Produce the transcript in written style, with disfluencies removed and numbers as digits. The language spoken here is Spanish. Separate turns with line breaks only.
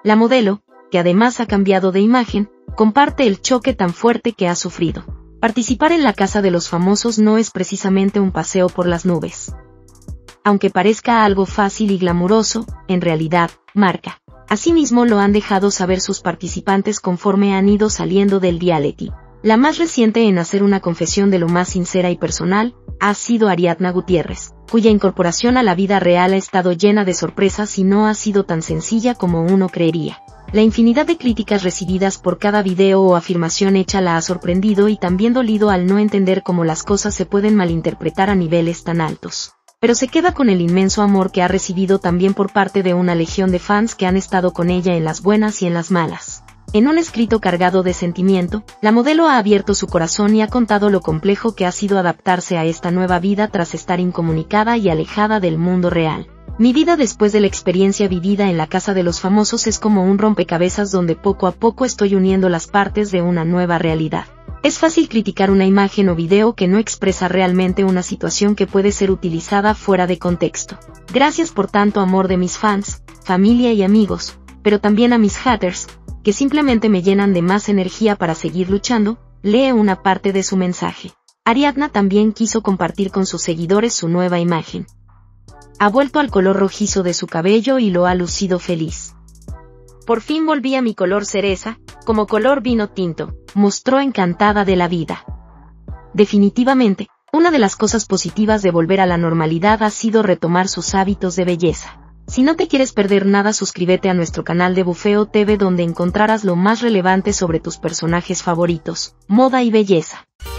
La modelo, que además ha cambiado de imagen, comparte el choque tan fuerte que ha sufrido. Participar en la Casa de los Famosos no es precisamente un paseo por las nubes. Aunque parezca algo fácil y glamuroso, en realidad, marca. Asimismo lo han dejado saber sus participantes conforme han ido saliendo del reality. La más reciente en hacer una confesión de lo más sincera y personal, ha sido Ariadna Gutiérrez, cuya incorporación a la vida real ha estado llena de sorpresas y no ha sido tan sencilla como uno creería. La infinidad de críticas recibidas por cada video o afirmación hecha la ha sorprendido y también dolido al no entender cómo las cosas se pueden malinterpretar a niveles tan altos. Pero se queda con el inmenso amor que ha recibido también por parte de una legión de fans que han estado con ella en las buenas y en las malas. En un escrito cargado de sentimiento, la modelo ha abierto su corazón y ha contado lo complejo que ha sido adaptarse a esta nueva vida tras estar incomunicada y alejada del mundo real. Mi vida después de la experiencia vivida en la Casa de los Famosos es como un rompecabezas donde poco a poco estoy uniendo las partes de una nueva realidad. Es fácil criticar una imagen o video que no expresa realmente una situación que puede ser utilizada fuera de contexto. Gracias por tanto amor de mis fans, familia y amigos, pero también a mis haters, que simplemente me llenan de más energía para seguir luchando, lee una parte de su mensaje. Ariadna también quiso compartir con sus seguidores su nueva imagen. Ha vuelto al color rojizo de su cabello y lo ha lucido feliz. Por fin volví a mi color cereza, como color vino tinto, mostró encantada de la vida. Definitivamente, una de las cosas positivas de volver a la normalidad ha sido retomar sus hábitos de belleza. Si no te quieres perder nada, suscríbete a nuestro canal de Bufeo TV donde encontrarás lo más relevante sobre tus personajes favoritos, moda y belleza.